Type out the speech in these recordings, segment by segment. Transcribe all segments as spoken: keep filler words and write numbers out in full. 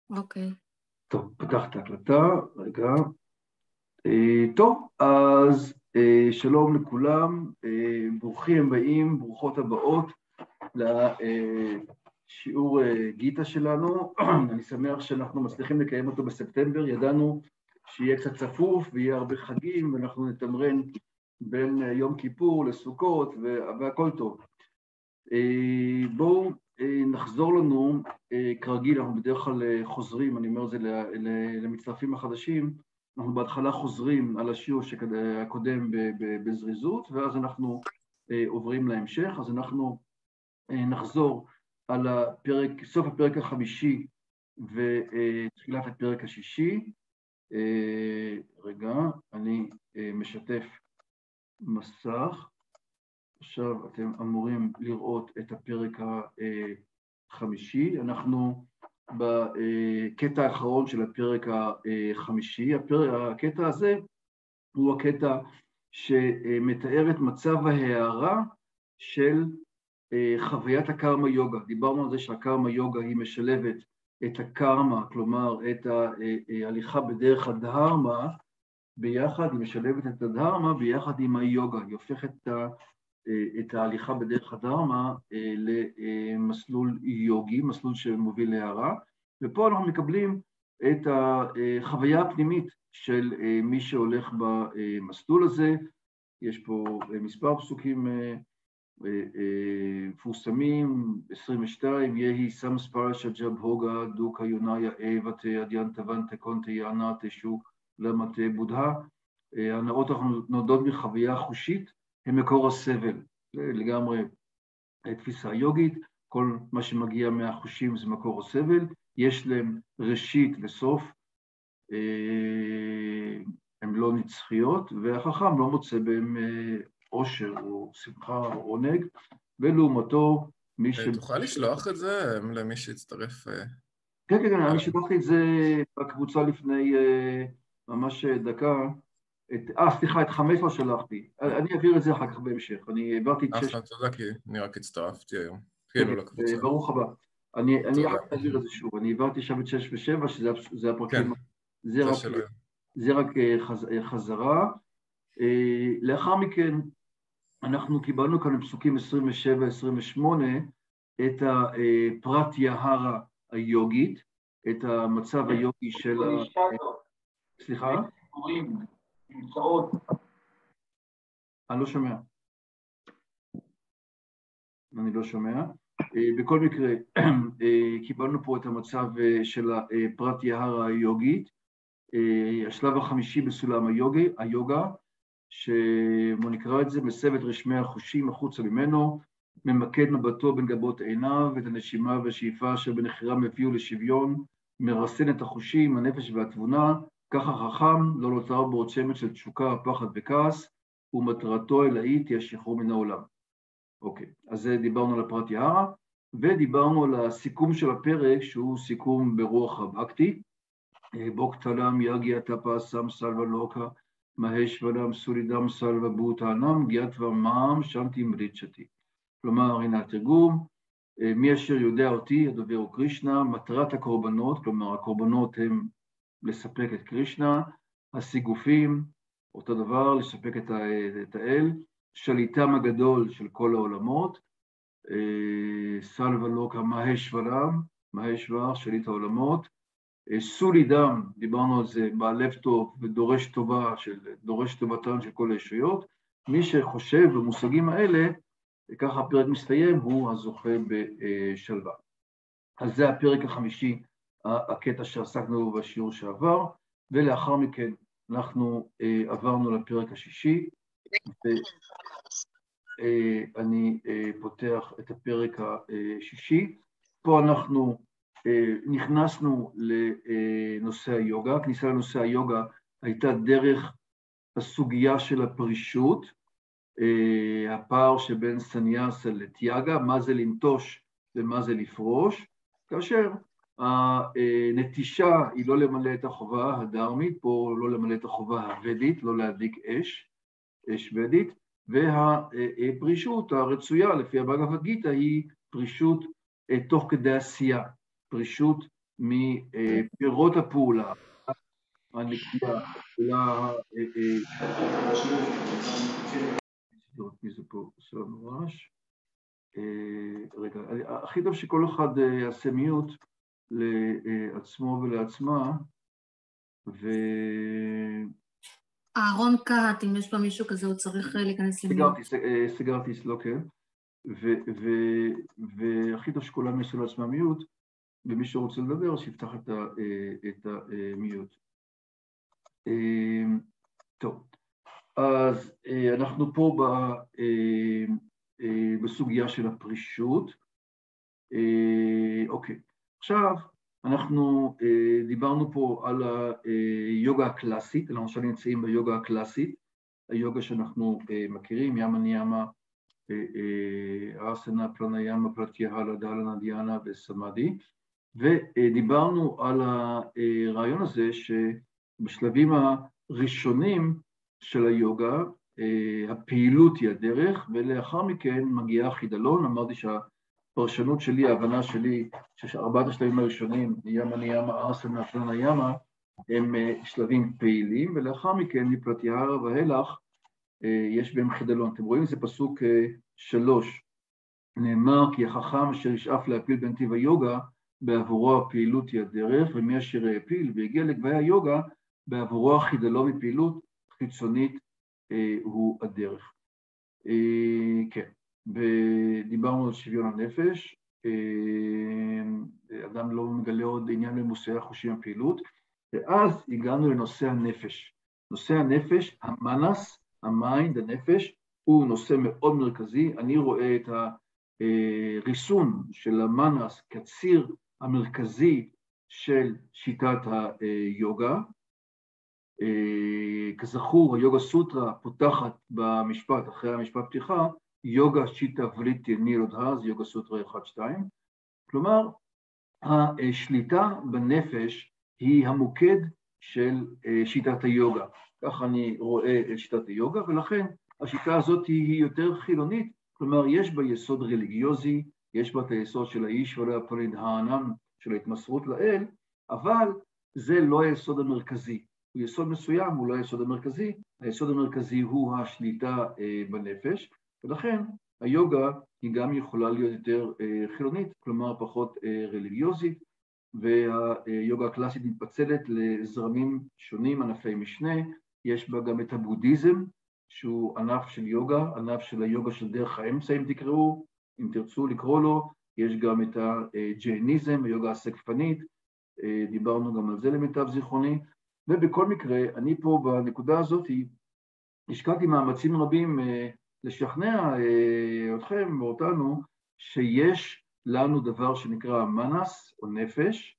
אוקיי. טוב, פתח את ההקלטה, רגע. אה, טוב, אז אה, שלום לכולם, אה, ברוכים הבאים, ברוכות הבאות לשיעור אה, גיטה שלנו. אני שמח שאנחנו מצליחים לקיים אותו בספטמבר, ידענו שיהיה קצת צפוף ויהיה הרבה חגים, ואנחנו נתמרן בין אה, יום כיפור לסוכות, והכל טוב. אה, בואו אה, נחזור לנו, אה, כרגיל, אנחנו בדרך כלל אה, חוזרים, אני אומר את זה ל- ל- למצטרפים החדשים, אנחנו בהתחלה חוזרים על השיעור שקד- הקודם ב- ב- בזריזות, ואז אנחנו אה, עוברים להמשך, אז אנחנו אה, נחזור על הפרק, סוף הפרק החמישי ותחילת הפרק השישי. אה, רגע, אני אה, משתף מסך. עכשיו אתם אמורים לראות את הפרק החמישי, אנחנו בקטע האחרון של הפרק החמישי. הפרק, הקטע הזה הוא הקטע שמתאר את מצב ההערה של חוויית הקרמה יוגה. דיברנו על זה שהקרמה יוגה היא משלבת את הקרמה, כלומר את ההליכה בדרך הדהרמה, ביחד, היא משלבת את הדהרמה ביחד עם היוגה, היא הופכת את ה... את ההליכה בדרך הדהרמה למסלול יוגי, מסלול שמוביל להערה, ופה אנחנו מקבלים את החוויה הפנימית של מי שהולך במסלול הזה. יש פה מספר פסוקים מפורסמים, עשרים ושתיים, יהי סמספרשת ג'ב הוגה דוקה יוניה אבתה אדיינטה ונטה קונטה יענה תשו למטה בודהה. הנאות נודות מחוויה חושית הם מקור הסבל, זה לגמרי תפיסה יוגית, כל מה שמגיע מהחושים זה מקור הסבל, יש להם ראשית וסוף, הן לא נצחיות, והחכם לא מוצא בהם עושר או שמחה או עונג, ולעומתו מי ש... תוכל לשלוח את זה למי שיצטרף? כן, כן, אני שלחתי את זה בקבוצה לפני ממש דקה, אה, סליחה, את חמש לא שלחתי. אני אעביר את זה אחר כך בהמשך. אני העברתי את שש... אחלה, תודה, כי אני רק הצטרפתי היום. כאילו לקבוצה. ברוך הבא. אני אעביר את זה שוב. אני העברתי שם את שש ושבע, שזה הפרקים... זה רק חזרה. לאחר מכן, אנחנו קיבלנו כאן בפסוקים עשרים ושבע עשרים ושמונה את הפרט יהרה היוגית, את המצב היוגי של... סליחה? נמצאות. אני לא שומע. אני לא שומע. בכל מקרה, קיבלנו פה את המצב של הפרט יהרה היוגית, השלב החמישי בסולם היוגי, היוגה, שבוא נקרא את זה, מסב את רשמי החושים החוצה ממנו, ממקד מבטו בין גבות עיניו, ואת הנשימה והשאיפה אשר בנחירם הביאו לשוויון, מרסן את החושים, הנפש והתבונה, ככה חכם, לא נותר בו עוד שמץ של תשוקה, פחד וכעס, ומטרתו אלאית היא השחרור מן העולם. אוקיי, אז דיברנו על הפרט יהרה, ודיברנו על הסיכום של הפרק, שהוא סיכום ברוח הבקטי, בוקטלם יגיה טפסם סלווה לוקה, מהשוונם סולידם סלווה בוטענם, גיאטווה מעם שנתי מריצ'תי. כלומר, הנה התרגום, מי אשר יודע אותי, הדובר הוא קרישנה, מטרת הקורבנות, כלומר הקורבנות הם לספק את קרישנה, הסיגופים, אותו דבר, לספק את, את האל, שליטם הגדול של כל העולמות, סלווה לוקה מהשוונם, מהשוונם, שליט העולמות, סולידם, דיברנו על זה, בעל לב טוב ודורש טובה, של, דורש טובתן של כל הישויות, מי שחושב במושגים האלה, וככה הפרק מסתיים, הוא הזוכה בשלווה. אז זה הפרק החמישי, הקטע שעסקנו בשיעור שעבר, ולאחר מכן אנחנו עברנו לפרק השישי, ואני פותח את הפרק השישי. פה אנחנו נכנסנו לנושא היוגה. הכניסה לנושא היוגה הייתה דרך הסוגיה של הפרישות, הפער שבין סניאסה לטיאגה, מה זה לנטוש ומה זה לפרוש, כאשר הנטישה היא לא למלא את החובה הדרמית, פה לא למלא את החובה הוודית, לא להדליק אש, אש ודית, והפרישות הרצויה לפי הבאגבד גיטה היא פרישות תוך כדי עשייה, פרישות מפירות הפעולה, הנקייה, פעולה, מי זה פה עושה לנו רעש? רגע, הכי טוב שכל אחד יעשה מיוט לעצמו ולעצמה, ו... אהרון קהת, אם יש פה מישהו כזה, הוא צריך להיכנס למיוט. סגרתי, סגרתי, לא כן. והכי טוב שכולם יעשו לעצמם מיוט, ומי שרוצה לדבר, שיפתח את המיוט. טוב, אז אנחנו פה בסוגיה של הפרישות. אוקיי, עכשיו אנחנו דיברנו פה על היוגה הקלאסית, אנחנו עכשיו נמצאים ביוגה הקלאסית, היוגה שאנחנו מכירים, ימה ניאמה, אסנה, פרניאמה, פרטיהלה, דהלנה, דיאנה וסמאדי, ודיברנו על הרעיון הזה שבשלבים הראשונים של היוגה, הפעילות היא הדרך, ולאחר מכן מגיעה החידלון. אמרתי שהפרשנות שלי, ההבנה שלי, שארבעת השלבים הראשונים, ימה ניאמה, אסנה, פרניאמה, הם שלבים פעילים, ולאחר מכן מפרטיהלה והלך, יש בהם חידלון. אתם רואים, זה פסוק שלוש, נאמר כי החכם אשר ישאף להפיל בנתיב היוגה, בעבורו הפעילות היא הדרך, ומי אשר העפיל והגיע לגבי היוגה, בעבורו החידלון מפעילות חיצונית הוא הדרך. כן, ודיברנו על שוויון הנפש, אדם לא מגלה עוד עניין למושאי החושים הפעילות, ואז הגענו לנושא הנפש. נושא הנפש, המנס, המיינד, הנפש, הוא נושא מאוד מרכזי. אני רואה את הריסון של המנס כציר המרכזי של שיטת היוגה. כזכור, היוגה סוטרה פותחת במשפט, אחרי המשפט פתיחה, יוגה שיטה וליטי נירודהה, זה יוגה סוטרה אחת שתיים. כלומר, השליטה בנפש היא המוקד של שיטת היוגה. כך אני רואה את שיטת היוגה, ולכן השיטה הזאת היא יותר חילונית, כלומר יש בה יסוד רליגיוזי, יש בה את היסוד של האיש והפרידהנם, של ההתמסרות לאל, אבל זה לא היסוד המרכזי. הוא יסוד מסוים, הוא לא היסוד המרכזי, היסוד המרכזי הוא השליטה בנפש, ולכן היוגה היא גם יכולה להיות יותר חילונית, כלומר פחות רליגיוזית, והיוגה הקלאסית מתפצלת לזרמים שונים, ענפי משנה, יש בה גם את הבודהיזם, שהוא ענף של יוגה, ענף של היוגה של דרך האמצע, אם תקראו, אם תרצו לקרוא לו, יש גם את הג'ייניזם, היוגה הסקפנית, דיברנו גם על זה למיטב זיכרוני, ובכל מקרה, אני פה בנקודה הזאת, השקעתי מאמצים רבים לשכנע אתכם ואותנו, שיש לנו דבר שנקרא מנס או נפש,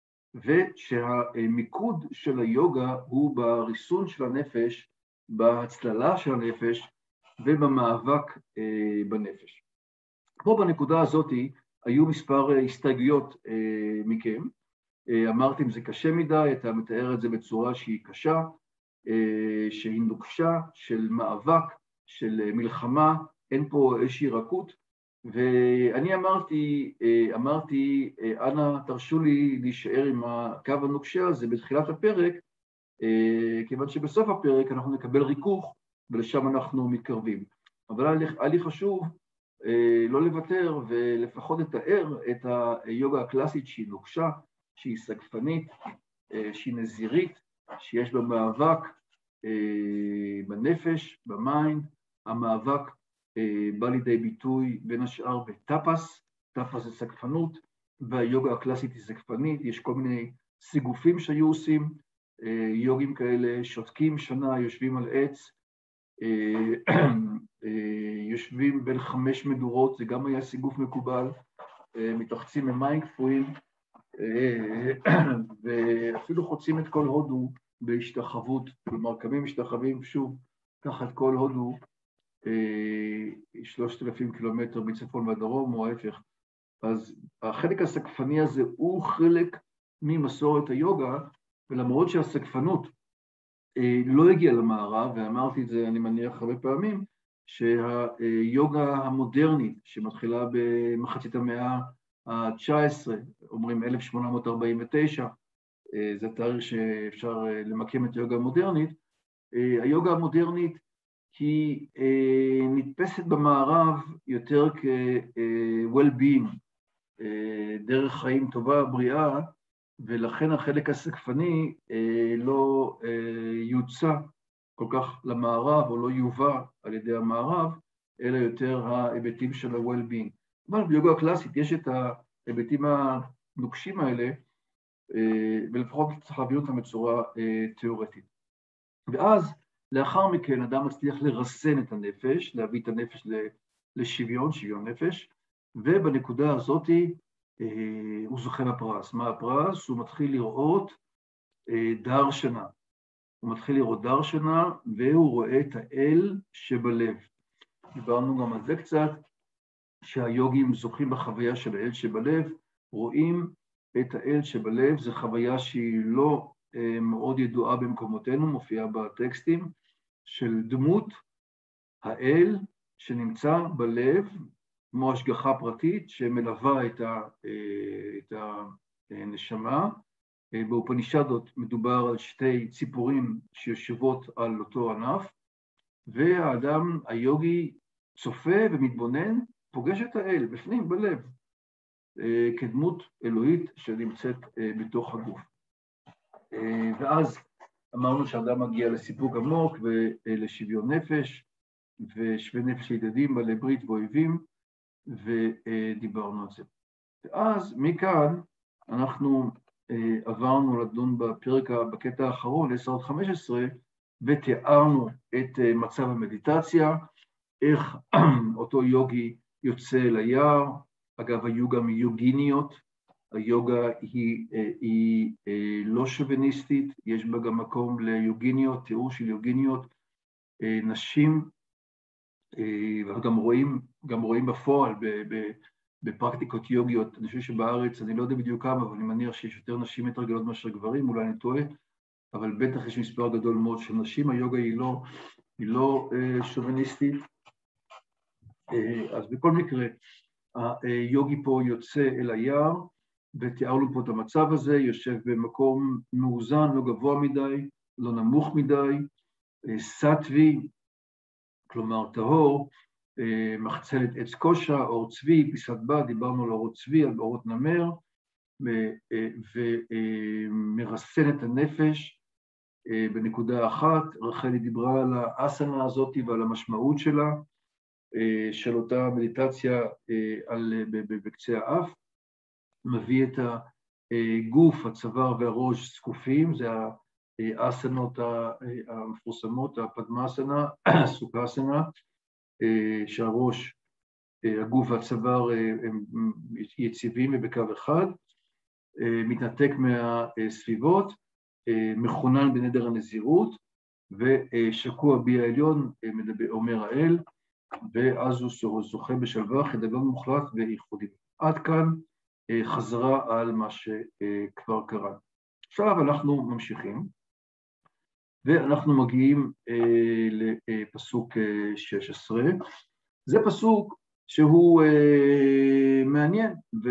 ושהמיקוד של היוגה הוא בריסון של הנפש, בהצללה של הנפש ובמאבק בנפש. פה בנקודה הזאת היו מספר הסתייגויות מכם, אמרתם זה קשה מדי, אתה מתאר את זה בצורה שהיא קשה, שהיא נוקשה, של מאבק, של מלחמה, אין פה איזושהי רכות, ואני אמרתי, אמרתי, אנא תרשו לי להישאר עם הקו הנוקשה הזה בתחילת הפרק, כיוון שבסוף הפרק אנחנו נקבל ריכוך, ולשם אנחנו מתקרבים. אבל היה לי חשוב לא לוותר ולפחות לתאר את היוגה הקלאסית שהיא נוקשה, שהיא סגפנית, שהיא נזירית, שיש בה מאבק בנפש, במיינד, המאבק בא לידי ביטוי בין השאר בטאפס, טאפס זה סגפנות, והיוגה הקלאסית היא סגפנית, יש כל מיני סיגופים שהיו עושים, יוגים כאלה שותקים שנה, יושבים על עץ, יושבים בין חמש מדורות, זה גם היה סיגוף מקובל, מתרחצים במים קפואים, ואפילו חוצים את כל הודו בהשתחוות, כלומר קמים משתחווים שוב, תחת כל הודו, שלושת אלפים קילומטר מצפון והדרום, או ההפך. אז החלק הסגפני הזה הוא חלק ממסורת היוגה, ולמרות שהסגפנות לא הגיעה למערב, ואמרתי את זה אני מניח הרבה פעמים, שהיוגה המודרנית שמתחילה במחצית המאה ה-תשע עשרה, אומרים אלף שמונה מאות ארבעים ותשע, זה תאריך שאפשר למקם את היוגה המודרנית. היוגה המודרנית היא נתפסת במערב יותר כ-well-being, דרך חיים טובה, בריאה, ולכן החלק הסקפני לא יוצא כל כך למערב, או לא יובא על ידי המערב, אלא יותר ההיבטים של ה-well-being. אבל ביוגה הקלאסית יש את ההיבטים הנוקשים האלה, ולפחות צריך להביא אותם בצורה תיאורטית. ואז, לאחר מכן, אדם מצליח לרסן את הנפש, להביא את הנפש לשוויון, שוויון נפש, ובנקודה הזאת הוא זוכה בפרס. מה הפרס? הוא מתחיל לראות דרשנה. הוא מתחיל לראות דרשנה, והוא רואה את האל שבלב. דיברנו גם על זה קצת, שהיוגים זוכים בחוויה של האל שבלב, רואים את האל שבלב, זו חוויה שהיא לא מאוד ידועה במקומותינו, מופיעה בטקסטים, של דמות האל שנמצא בלב, כמו השגחה פרטית שמלווה את, ה, את הנשמה. באופנישדות מדובר על שתי ציפורים שיושבות על אותו ענף, והאדם היוגי צופה ומתבונן, פוגש את האל בפנים, בלב, כדמות אלוהית שנמצאת בתוך הגוף. ואז אמרנו שהאדם מגיע לסיפוק עמוק ולשוויון נפש, ושווה נפש ידידים, בעלי ברית ואויבים, ודיברנו על זה. ואז מכאן אנחנו עברנו לדון בפרק, בקטע האחרון, עשר עד חמש עשרה, ותיארנו את מצב המדיטציה, איך אותו יוגי יוצא ליער. אגב, היו גם יוגיניות, היוגה היא, היא, היא לא שוביניסטית, יש בה גם מקום ליוגיניות, תיאור של יוגיניות, נשים, וגם רואים, גם רואים בפועל בפרקטיקות יוגיות. אני חושב שבארץ, אני לא יודע בדיוק כמה, אבל אני מניח שיש יותר נשים מתרגלות מאשר גברים, אולי אני טועה, אבל בטח יש מספר גדול מאוד של נשים. היוגה היא לא, היא לא שוביניסטית. אז בכל מקרה, היוגי פה יוצא אל היער, ותיארנו פה את המצב הזה, יושב במקום מאוזן, לא גבוה מדי, לא נמוך מדי, סטווי, כלומר טהור, מחצלת עץ קושה, אור צבי, פיסת בד, דיברנו על אורות צבי, על אורות נמר, ומרסן את הנפש בנקודה אחת. רחלי דיברה על האסנה הזאת ועל המשמעות שלה, של אותה מדיטציה על, בקצה האף, מביא את הגוף, הצוואר והראש זקופים, זה האסנות המפורסמות, הפדמאסנה, סוקאסנה, שהראש, הגוף והצוואר הם יציבים ובקו אחד, מתנתק מהסביבות, מכונן בנדר הנזירות, ושקוע בי העליון, אומר האל, ואז הוא זוכה בשלווה, חידלון מוחלט וייחודי. עד כאן חזרה על מה שכבר קרה. עכשיו אנחנו ממשיכים, ואנחנו מגיעים לפסוק שש עשרה. זה פסוק שהוא מעניין, ו...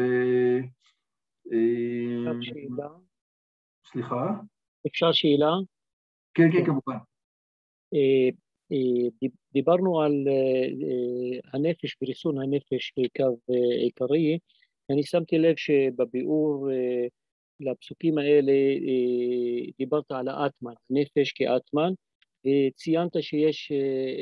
אפשר שאלה? סליחה? אפשר שאלה? כן, כן, כמובן. דיברנו על הנפש וריסון הנפש כקו עיקרי. אני שמתי לב שבביאור לפסוקים האלה דיברת על האטמן, נפש כאטמן, וציינת שיש,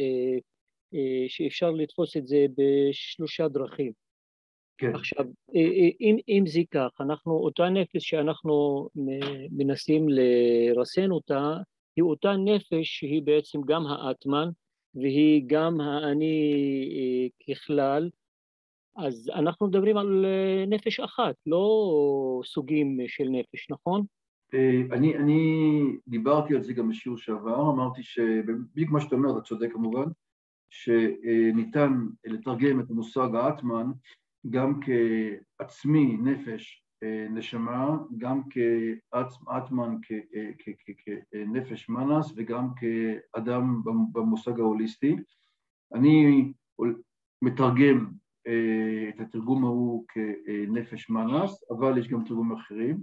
שאפשר לתפוס את זה בשלושה דרכים. כן. עכשיו, אם, אם זה כך, אנחנו, אותה נפש שאנחנו מנסים לרסן אותה, היא אותה נפש שהיא בעצם גם האטמן, והיא גם האני ככלל. אז אנחנו מדברים על נפש אחת, לא סוגים של נפש, נכון? אני, אני דיברתי על זה גם בשיעור שעבר, אמרתי שבדיוק מה שאתה אומר, אתה צודק כמובן, שניתן לתרגם את המושג האטמן גם כעצמי, נפש, נשמה, גם כאטמן, כנפש מנס, וגם כאדם במושג ההוליסטי. אני מתרגם את התרגום ההוא כנפש מנס, אבל יש גם תרגום אחרים.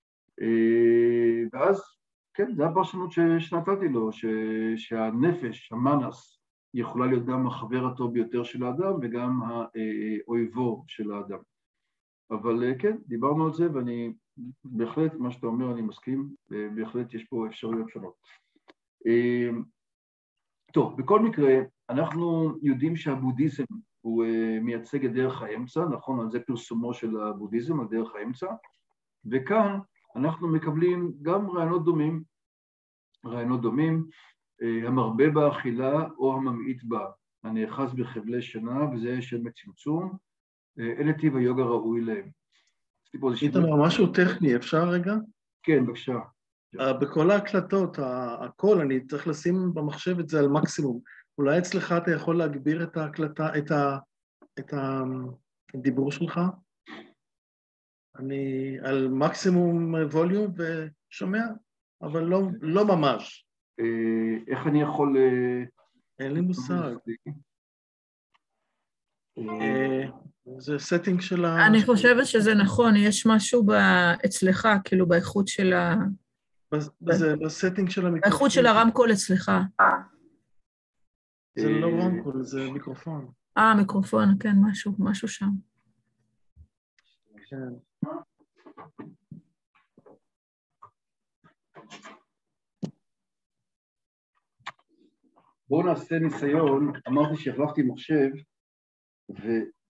ואז, כן, זו הפרשנות שנתתי לו, שהנפש, המנס, יכולה להיות גם החבר הטוב ביותר של האדם וגם האויבו של האדם. אבל כן, דיברנו על זה, ואני בהחלט, מה שאתה אומר, אני מסכים, בהחלט יש פה אפשרויות שונות. טוב, בכל מקרה, אנחנו יודעים שהבודהיזם הוא מייצג את דרך האמצע, נכון? על זה פרסומו של הבודהיזם, על דרך האמצע, וכאן אנחנו מקבלים גם רעיונות דומים, רעיונות דומים, המרבה באכילה או הממעיט בה, הנאחז בחבלי שינה, וזה שם מצמצום, אלה טיב היוגה ראוי להם. איתמר, משהו טכני, אפשר רגע? כן, בבקשה. בכל ההקלטות, הכל, אני צריך לשים במחשב את זה על מקסימום. אולי אצלך אתה יכול להגביר את ההקלטה, את ה, את הדיבור שלך? אני על מקסימום ווליום ושומע, אבל לא, לא ממש. איך אני יכול... אין לי מושג. זה סטינג של ה... אני חושבת שזה נכון, יש משהו אצלך, כאילו באיכות של ה... זה בסטינג של המיקרופון. באיכות של הרמקול אצלך. זה לא רמקול, זה מיקרופון. אה, מיקרופון, כן, משהו, משהו שם. כן. בואו נעשה ניסיון, אמרתי שהחלפתי מחשב, ו...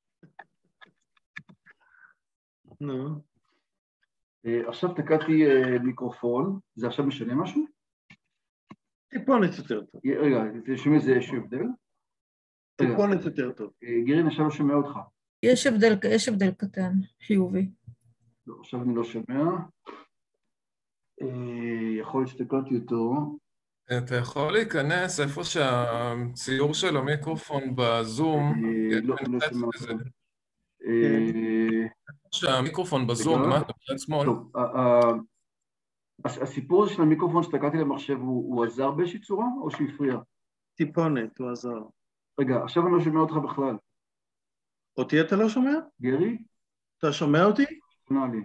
נו. עכשיו תקעתי מיקרופון, זה עכשיו משנה משהו? טיפונת יותר טוב. רגע, תשמע איזה איזשהו הבדל? טיפונת יותר טוב. גירין, עכשיו לא שומע אותך. יש הבדל, יש הבדל קטן, חיובי. לא, עכשיו אני לא שומע. יכול להיות שתקעתי אותו. אתה יכול להיכנס איפה שהציור של המיקרופון בזום, לא, לא שומע אותו. שהמיקרופון בזום, מה, אתה בצד שמאל? טוב, הסיפור של המיקרופון שתקעתי למחשב, הוא עזר באיזושהי צורה או שהפריע? טיפונת, הוא עזר. רגע, עכשיו אני לא שומע אותך בכלל. אותי אתה לא שומע? גרי? אתה שומע אותי? שומע לי.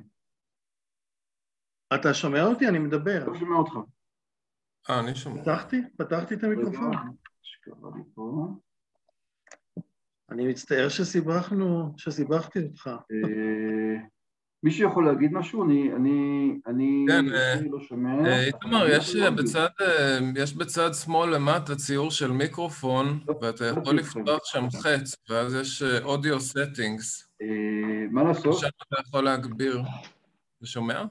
אתה שומע אותי? אני מדבר. לא שומע אותך. אה, אני שומע. פתחתי? פתחתי את המיקרופון. שקרה לי פה. אני מצטער שסיבכנו, שסיבכתי אותך. מישהו יכול להגיד משהו? אני, אני, אני לא שומע. איתמר, יש בצד שמאל למטה ציור של מיקרופון, ואתה יכול לפתוח שם חץ, ואז יש אודיו סטינגס. מה לעשות? עכשיו אתה יכול להגביר. אתה שומע?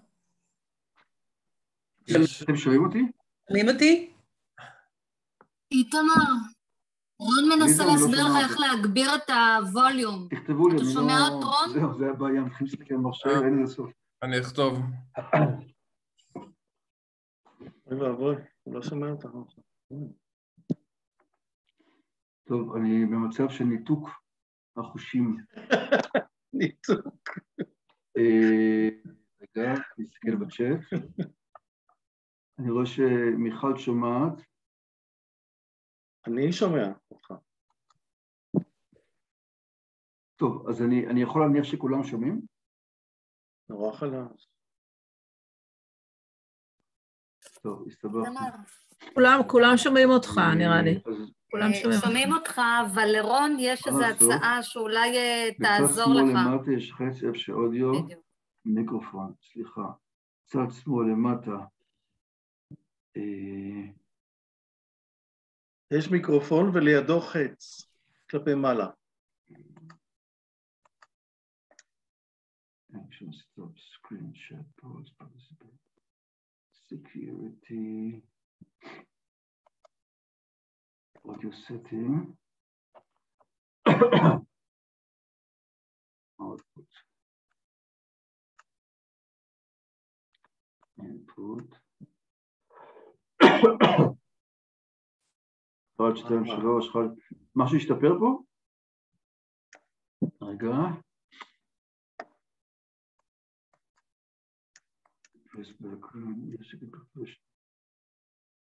אתם שומעים אותי? שומעים אותי? איתמר, רון מנסה להסביר לך איך להגביר את הווליום. תכתבו לי, אתה שומע את רון? זהו, זה הבעיה, מתחילים להסתכל במחשב, אין לזה סוף. אני אכתוב. אוי ואבוי, הוא לא שומע אותך. טוב, אני במצב של ניתוק החושים. ניתוק. רגע, נסתכל בצ'אט. אני רואה שמיכל שומעת. אני שומע אותך. טוב, אז אני, אני יכול להניח שכולם שומעים? נורא חלש. טוב, הסתבכנו. כולם, כולם שומעים אותך, נראה לי. כולם שומעים אותך, אבל לרון יש איזו הצעה שאולי תעזור לך. בצד שמאל למטה יש חץ איפה שאודיו, מיקרופון, סליחה. בצד שמאל למטה. יש מיקרופון ולידו חץ, כלפי מעלה. Action stop, screenshot, pause, participate, security, audio setting, output, input, אחד, שתיים, שלוש, אחד, משהו השתפר פה? רגע.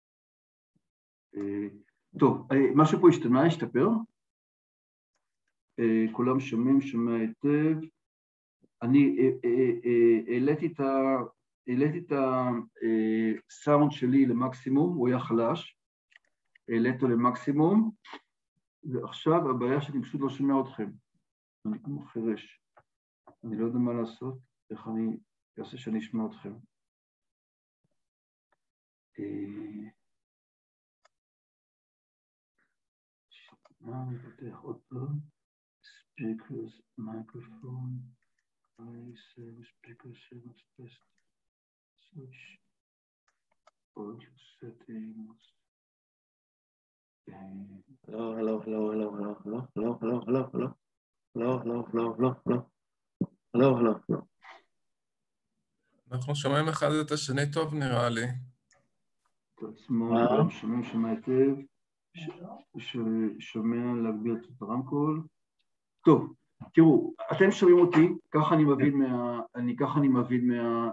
טוב, משהו פה השתנה, השתפר? כולם שומעים, שומע היטב. אני העליתי את ה... העליתי את הסאונד שלי למקסימום, הוא היה חלש, העליתי למקסימום, ועכשיו הבעיה שאני פשוט לא שומע אתכם. אני כמו חרש. אני לא יודע מה לעשות, איך אני אעשה שאני אשמע אתכם. מה אני פותח עוד פעם? ספיקרס, מייקרופון, ספיקרס, ספיקרס, switch, audio settings. Hello, hello, hello, hello, hello, hello, hello, hello, hello, hello, hello, hello, hello, hello, hello, hello, hello. אנחנו שומעים אחד את השני טוב נראה לי. את עצמו, כולם שומעים, שומע היטב, שומע להגביר את הרמקול. טוב, תראו, אתם שומעים אותי, ככה אני מבין מה, אני ככה אני מבין מה,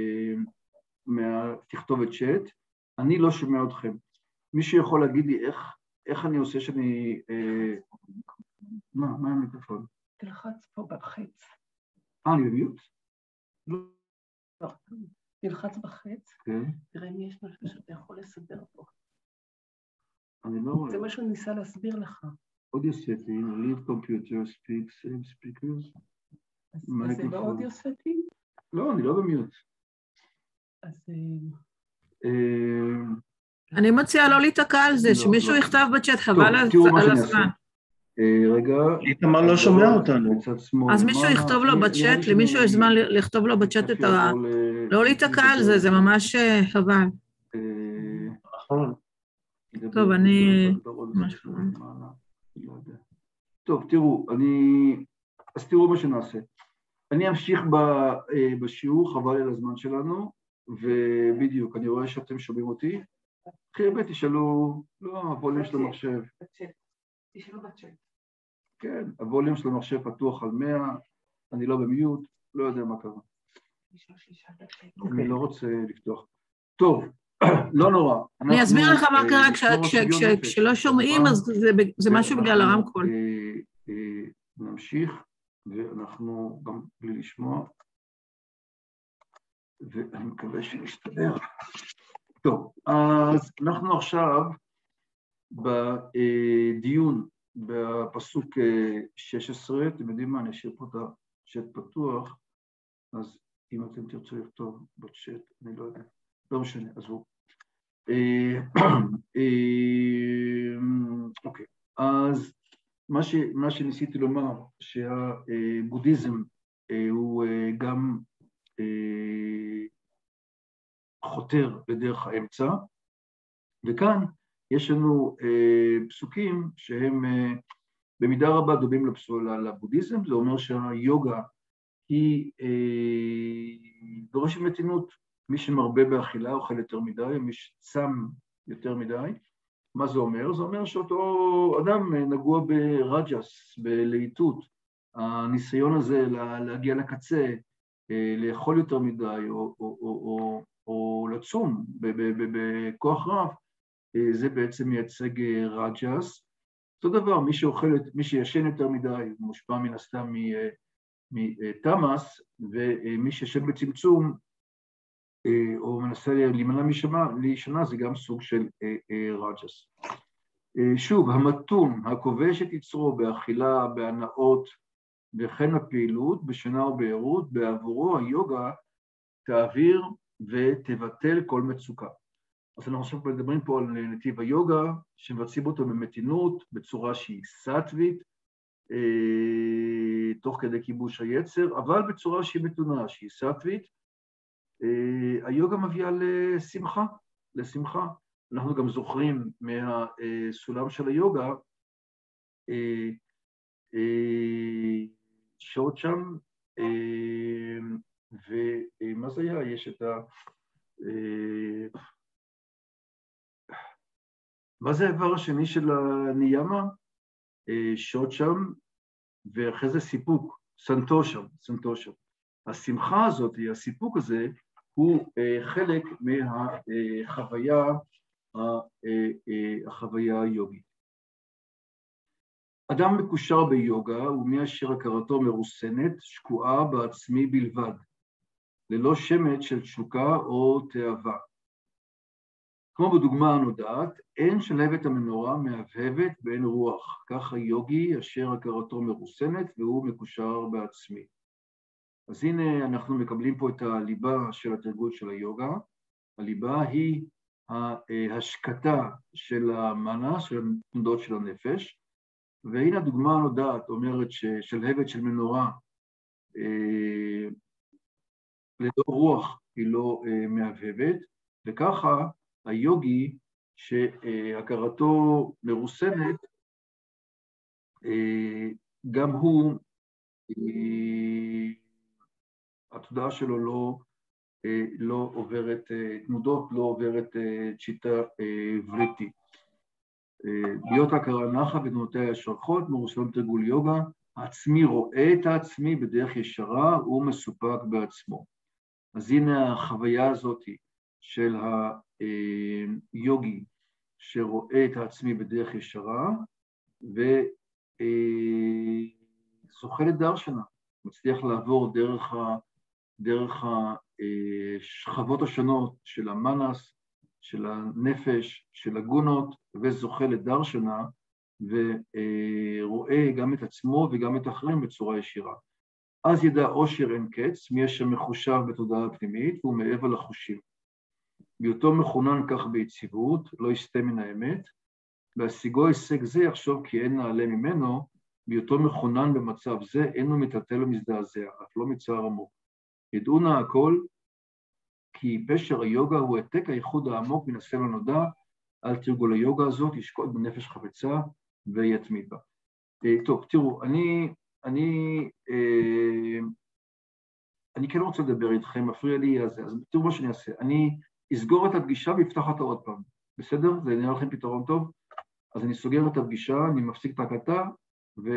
מהתכתובת צ'אט, אני לא שומע אתכם. מישהו יכול להגיד לי איך, איך אני עושה שאני... מה, מה המיקרופון? תלחץ פה בחץ. אה, אני במיוט? לא. תלחץ בחץ, כן. תראה אם יש משהו שאתה יכול לסדר פה. אני לא רואה. זה מה שהוא ניסה להסביר לך. אודיו סטינג, ליד קומפיוטר, ספיק, סייב ספיקרס. אז זה לא אודיו סטינג? לא, אני לא במיוט. אז... אני מציעה לא להתעקע על זה, שמישהו יכתב בצ'אט, חבל על הזמן. רגע. איתמר לא שומע אותנו. אז מישהו יכתוב לו בצ'אט, למישהו יש זמן לכתוב לו בצ'אט את ה... לא להתעקע על זה, זה ממש חבל. נכון. טוב, אני... טוב, תראו, אני... אז תראו מה שנעשה. אני אמשיך בשיעור, חבל על הזמן שלנו, ובדיוק, אני רואה שאתם שומעים אותי. אחרי הבית תשאלו, לא, הווליום של המחשב. תשאלו בצ'אט. כן, הווליום של המחשב פתוח על מאה, אני לא במיוט, לא יודע מה קרה. אני לא רוצה לפתוח. טוב, לא נורא. אני אסביר לך מה קרה כשלא שומעים, אז זה משהו בגלל הרמקול. נמשיך, ואנחנו גם בלי לשמוע, ואני מקווה שנשתדר. טוב, אז אנחנו עכשיו בדיון בפסוק שש עשרה, אתם יודעים מה, אני אשאיר פה את הצ'אט פתוח, אז אם אתם תרצו לכתוב בצ'אט, אני לא יודע, לא משנה, עזבו. אוקיי, אז מה, ש, מה שניסיתי לומר, שהבודהיזם הוא גם חותר לדרך האמצע, וכאן יש לנו פסוקים שהם במידה רבה דומים לבודהיזם, זה אומר שהיוגה היא דורשת מתינות, מי שמרבה באכילה אוכל יותר מדי, מי שצם יותר מדי. מה זה אומר? זה אומר שאותו אדם נגוע ברג'ס, בלהיטות. הניסיון הזה להגיע לקצה, לאכול יותר מדי או, או, או, או, או לצום בכוח רב, זה בעצם מייצג רג'ס. אותו דבר, מי שאוכל, מי שישן יותר מדי, מושפע מן הסתם מתמאס, ומי שישן בצמצום, או מנסה להימנע משנה, זה גם סוג של רג'ס. שוב, המתון, הכובש את יצרו באכילה, בהנאות, וכן הפעילות, בשינה ובעירות, בעבורו היוגה תעביר ותבטל כל מצוקה. אז אנחנו עכשיו מדברים פה על נתיב היוגה, שמבצעים אותו במתינות, בצורה שהיא סטווית, תוך כדי כיבוש היצר, אבל בצורה שהיא מתונה, שהיא סטווית. היוגה מביאה לשמחה, לשמחה. אנחנו גם זוכרים מהסולם של היוגה, שעות שם, ומה זה היה? יש את ה... מה זה האיבר השני של הניאמה? שעות שם, ואחרי זה סיפוק, סנטושה, סנטושה. השמחה הזאת, הסיפוק הזה, הוא חלק מהחוויה, החוויה היוגית. אדם מקושר ביוגה ומי אשר הכרתו מרוסנת, שקועה בעצמי בלבד, ללא שמץ של תשוקה או תאווה. כמו בדוגמה הנודעת, אין שלהבת המנורה מהבהבת באין רוח, כך היוגי אשר הכרתו מרוסנת והוא מקושר בעצמי. אז הנה אנחנו מקבלים פה את הליבה של התרגול של היוגה. הליבה היא ההשקטה של המנה, של התנודות של הנפש, והנה הדוגמה הנודעת אומרת ששלהבת של מנורה אה, ללא רוח היא לא אה, מהבהבת, וככה היוגי שהכרתו מרוסנת, אה, גם הוא, אה, התודעה שלו לא, אה, לא עוברת, אה, תנודות לא עוברת אה, צ'יטה אה, וריטי. להיות הכרה נחה ותנועותיה השרכות, מרוסן תרגול יוגה, העצמי רואה את העצמי בדרך ישרה, הוא מסופק בעצמו. אז הנה החוויה הזאת של היוגי שרואה את העצמי בדרך ישרה, וזוכה לדרשנה, מצליח לעבור דרך, ה, דרך השכבות השונות של המנס, של הנפש, של הגונות, וזוכה לדרשנה, ורואה גם את עצמו וגם את האחרים בצורה ישירה. אז ידע אושר אין קץ, מי אשר מחושב בתודעה הפנימית, והוא מעבר לחושים. בהיותו מכונן כך ביציבות, לא יסטה מן האמת, בהשיגו הישג זה יחשוב כי אין נעלה ממנו, בהיותו מכונן במצב זה, אין הוא מטלטל ומזדעזע, אף לא מצער עמוק. ידעו נא הכל, כי פשר היוגה הוא העתק הייחוד העמוק מן הסלע הנודע, על תרגול היוגה הזאת, ישקוט בנפש חפצה ויתמיד בה. טוב, תראו, אני, אני, אני כן רוצה לדבר איתכם, מפריע לי הזה, אז תראו מה שאני אעשה, אני אסגור את הפגישה ואפתח אותה עוד פעם, בסדר? זה נראה לכם פתרון טוב? אז אני סוגר את הפגישה, אני מפסיק את ההקלטה,